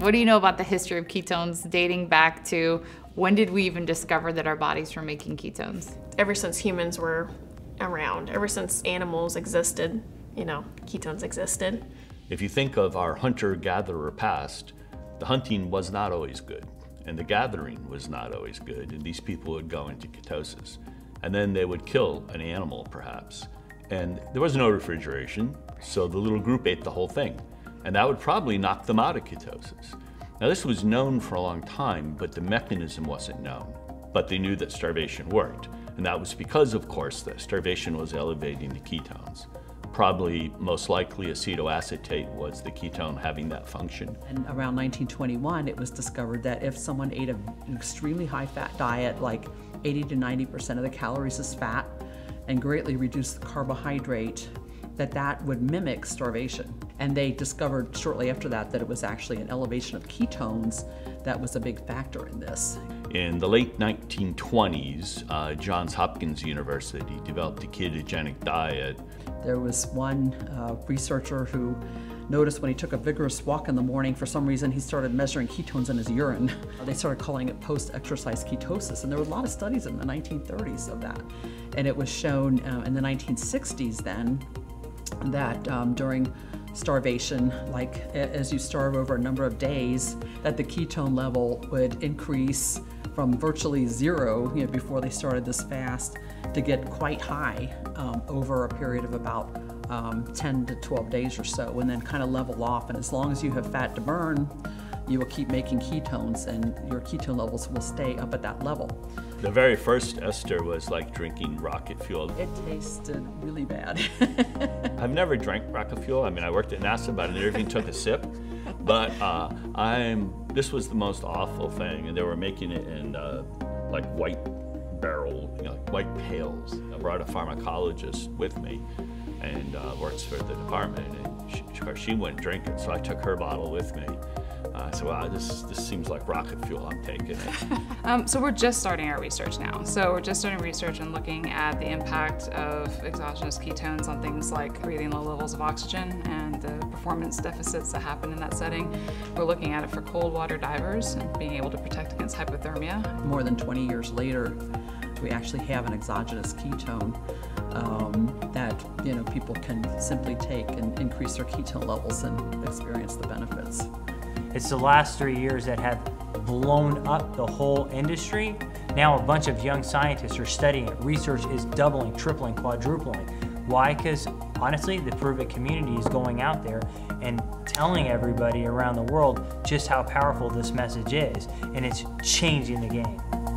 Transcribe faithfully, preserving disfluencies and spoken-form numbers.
What do you know about the history of ketones dating back to when did we even discover that our bodies were making ketones? Ever since humans were around, ever since animals existed, you know, ketones existed. If you think of our hunter-gatherer past, the hunting was not always good, and the gathering was not always good, and these people would go into ketosis. And then they would kill an animal, perhaps. And there was no refrigeration, so the little group ate the whole thing. And that would probably knock them out of ketosis. Now, this was known for a long time, but the mechanism wasn't known. But they knew that starvation worked. And that was because, of course, that starvation was elevating the ketones. Probably, most likely, acetoacetate was the ketone having that function. And around nineteen twenty-one, it was discovered that if someone ate an extremely high-fat diet, like eighty to ninety percent of the calories is fat, and greatly reduced the carbohydrate, that that would mimic starvation. And they discovered shortly after that that it was actually an elevation of ketones that was a big factor in this. In the late nineteen twenties, uh, Johns Hopkins University developed a ketogenic diet. There was one uh, researcher who noticed when he took a vigorous walk in the morning, for some reason he started measuring ketones in his urine. They started calling it post-exercise ketosis, and there were a lot of studies in the nineteen thirties of that. And it was shown uh, in the nineteen sixties then that um, during starvation, like as you starve over a number of days, that the ketone level would increase from virtually zero, you know, before they started this fast, to get quite high um, over a period of about um, ten to twelve days or so, and then kind of level off. And as long as you have fat to burn, you will keep making ketones, and your ketone levels will stay up at that level. The very first ester was like drinking rocket fuel. It tasted really bad. I've never drank rocket fuel. I mean, I worked at NASA, but I never even took a sip. But uh, I'm, this was the most awful thing, and they were making it in uh, like white barrel, you know, white pails. I brought a pharmacologist with me, and uh, works for the department, and she, of course she wouldn't drink it, so I took her bottle with me. Uh, so wow, this, this seems like rocket fuel, I'm taking it. um, so we're just starting our research now. So we're just starting research and looking at the impact of exogenous ketones on things like breathing low levels of oxygen and the performance deficits that happen in that setting. We're looking at it for cold water divers and being able to protect against hypothermia. More than twenty years later, we actually have an exogenous ketone um, that you know people can simply take and increase their ketone levels and experience the benefits. It's the last three years that have blown up the whole industry. Now a bunch of young scientists are studying it. Research is doubling, tripling, quadrupling. Why? Because honestly, the Pruvit community is going out there and telling everybody around the world just how powerful this message is, and it's changing the game.